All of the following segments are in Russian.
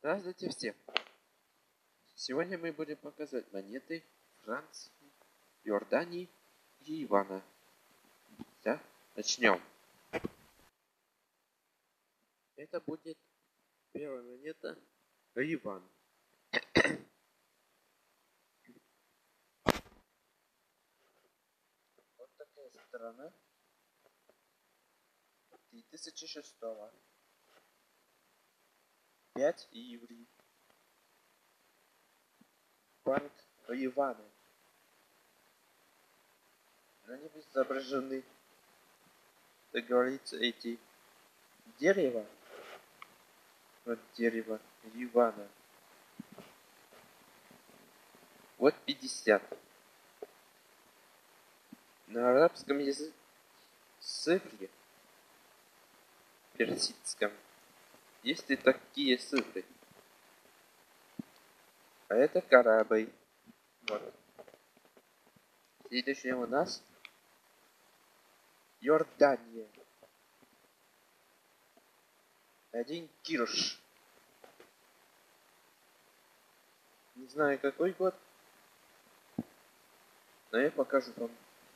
Здравствуйте всем! Сегодня мы будем показывать монеты Франции, Иордании и Ивана. Да, начнем. Это будет первая монета Иван. Вот такая сторона 2006. 5 евреев. Банк Ивана. На нем изображены, как говорится, эти дерева. Вот дерево Ивана. Вот 50. На арабском языке цифре персидском есть и такие цифры. А это корабль. Вот. Следующее у нас Иордания. 1 кирш. Не знаю какой год, но я покажу вам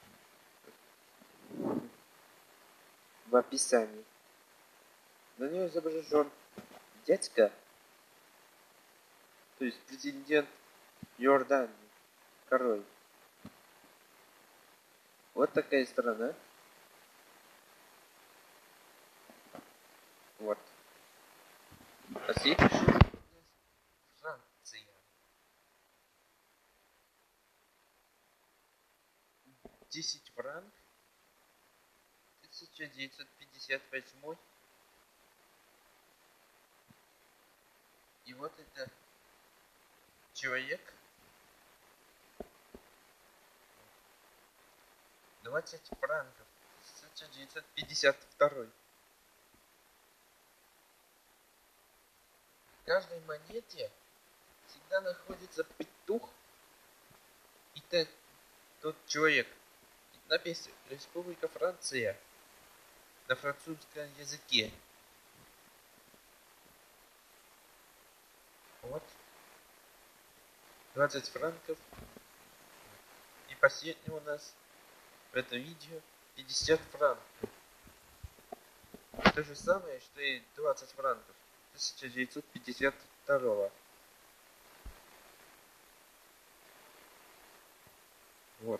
в описании. На нем изображен дядька, то есть президент Иордании, король. Вот такая страна. Вот. А следующая Франция. 10 франк. 1958. И вот это человек. 20 франков. 1952. В каждой монете всегда находится петух и тот человек. Написано Республика Франция на французском языке. Вот. 20 франков. И последний у нас в этом видео 50 франков. То же самое, что и 20 франков 1952. Вот.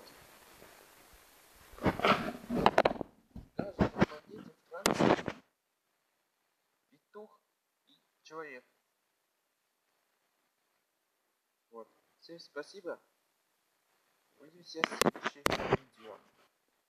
Даже на монете Франции петух и человек. Вот. Всем спасибо. Увидимся в следующем видео.